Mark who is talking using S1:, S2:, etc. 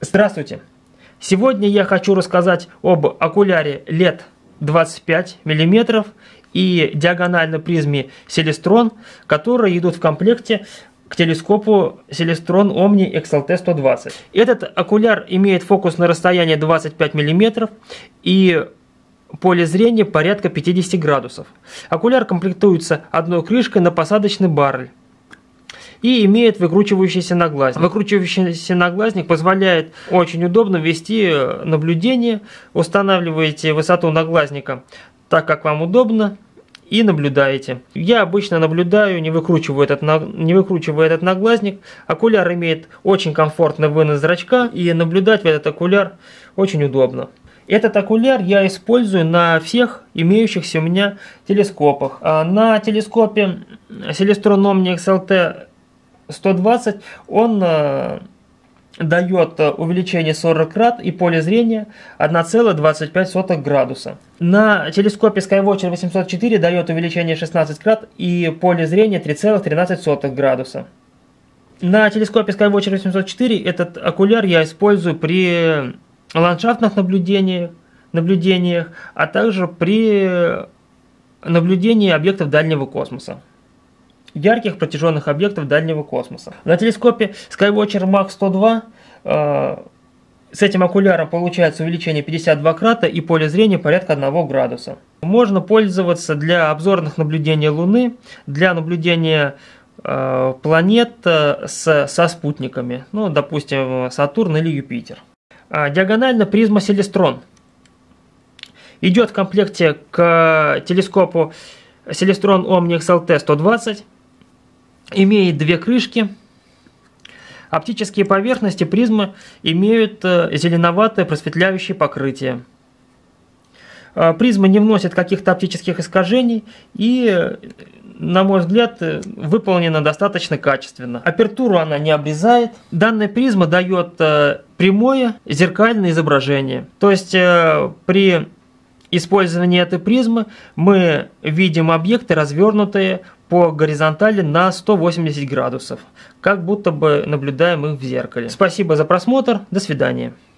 S1: Здравствуйте! Сегодня я хочу рассказать об окуляре LED 25 мм и диагональной призме Celestron, которые идут в комплекте к телескопу Celestron Omni XLT-120. Этот окуляр имеет фокус на расстояние 25 мм и поле зрения порядка 50 градусов. Окуляр комплектуется одной крышкой на посадочный баррель и имеет выкручивающийся наглазник. Выкручивающийся наглазник позволяет очень удобно вести наблюдение. Устанавливаете высоту наглазника так, как вам удобно, и наблюдаете. Я обычно наблюдаю, не выкручивая этот наглазник. Окуляр имеет очень комфортный вынос зрачка, и наблюдать в этот окуляр очень удобно. Этот окуляр я использую на всех имеющихся у меня телескопах. На телескопе Celestron Omni XLT-120 он дает увеличение 40 крат и поле зрения 1,25 градуса. На телескопе Skywatcher 804 дает увеличение 16 крат и поле зрения 3,13 градуса. На телескопе Skywatcher 804 этот окуляр я использую при ландшафтных наблюдениях, а также при наблюдении объектов дальнего космоса. Ярких протяженных объектов дальнего космоса. На телескопе Skywatcher Mach 102 с этим окуляром получается увеличение 52 крата и поле зрения порядка 1 градуса. Можно пользоваться для обзорных наблюдений Луны, для наблюдения планет со спутниками, ну, допустим, Сатурн или Юпитер. Диагональная призма Celestron идет в комплекте к телескопу Celestron Omni XLT-120. Имеет две крышки. Оптические поверхности призмы имеют зеленоватое просветляющее покрытие. Призма не вносит каких-то оптических искажений и, на мой взгляд, выполнена достаточно качественно. Апертуру она не обрезает. Данная призма дает прямое зеркальное изображение. То есть при использовании этой призмы мы видим объекты, развернутые по горизонтали на 180 градусов, как будто бы наблюдаем их в зеркале. Спасибо за просмотр, до свидания.